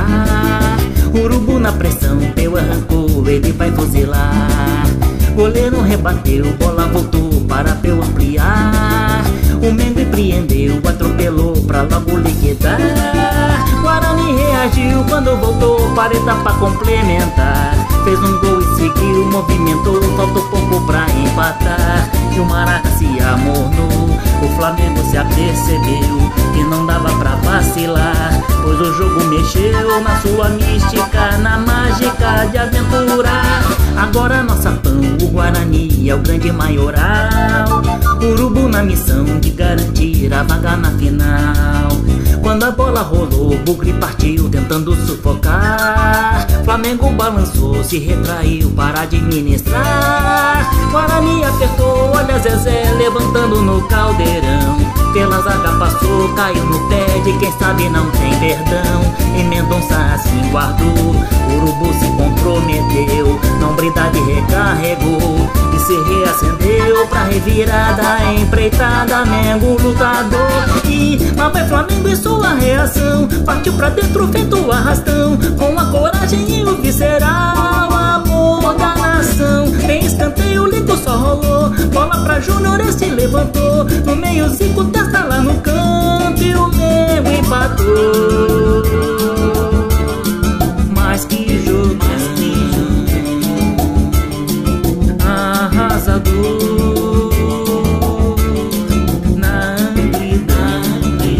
apertar. Urubu na pressão, Peu arrancou, ele vai fuzilar. Goleiro rebateu, bola voltou para Peu ampliar. O Mengo empreendeu, atropelou pra logo liquidar. Guarani reagiu quando voltou para etapa complementar. Fez um gol e seguiu, movimentou, faltou pouco pra empatar. E o Maraca se amornou, o Flamengo se apercebeu que não dava pra vacilar, pois o jogo mexeu na sua mística, na mágica de aventurar. Agora nossa pão, o Guarani é o grande maioral. Urubu na missão de garantir a vaga na final. Quando a bola rolou, Bugre partiu tentando sufocar. Flamengo balançou, se retraiu para administrar. Guarani apertou, olha Zezé levantando no caldeirão. Pela zaga passou, caiu no pé de quem sabe não tem perdão. E Mendonça assim guardou, Urubu se comprometeu. Nombridade recarregou e se reacendeu pra revirada, empreitada, Mengo lutador. E lá vai Flamengo e sua reação, partiu pra dentro feito arrastão, com a coragem e o visceral amor da nação. Tem escanteio, Lico só rolou, bola pra Júnior, este levantou. No meio Zico testa lá no canto e o Mengo empatou. Mas que jogão, arrasador, na amplidade.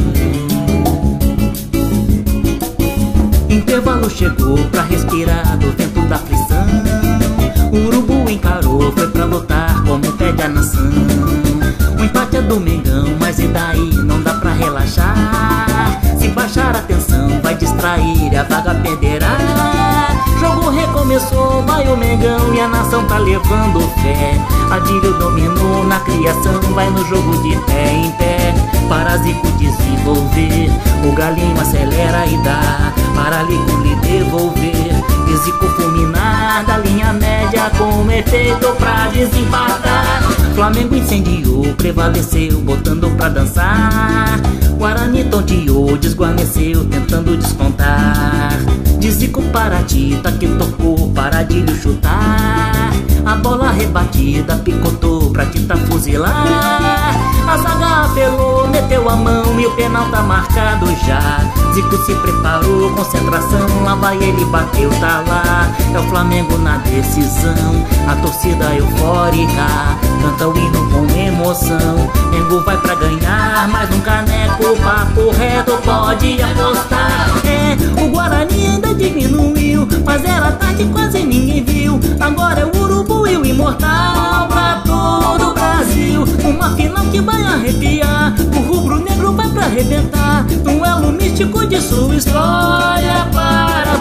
Intervalo chegou pra respirar do vento da aflição. O Urubu encarou, foi pra lutar como pede a nação. O empate é do Mengão, mas e daí? Não dá pra relaxar. Se baixar a tensão, vai distrair e a vaga perderá. Jogo recomeçou, vai o Mengão e a nação tá levando fé. Adílio dominou na criação, vai no jogo de pé em pé. Para Zico desenvolver, o Galinho acelera e dá para Lico lhe devolver. E Zico fulminar da linha média com efeito pra desempatar. Flamengo incendiou, prevaleceu, botando pra dançar. Guarani tonteou, desguarneceu, tentando descontar. De Zico para Tita que tocou para Adílio chutar. A bola rebatida picotou pra Tita fuzilar. A zaga apelou, meteu a mão e o penal tá marcado já. Zico se preparou, concentração, lá vai ele, bateu, tá lá. É o Flamengo na decisão, a torcida eufórica canta o hino com emoção. Mengo vai pra ganhar, mais um caneco, papo reto, pode apostar. É, o Guarani ainda diminuiu, mas era tarde, quase ninguém viu. Agora é o Urubu e o imortal pra todo o Brasil. Uma final que vai arrepiar, o rubro-negro vai pra arrebentar. Um elo místico de sua história para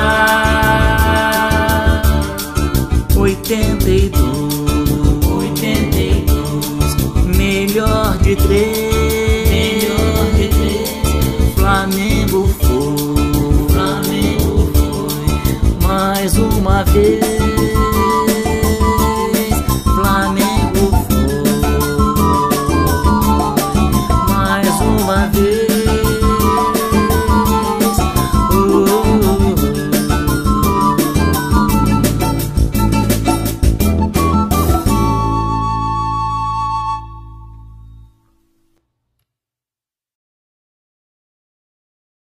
buscar. 82, melhor de 3.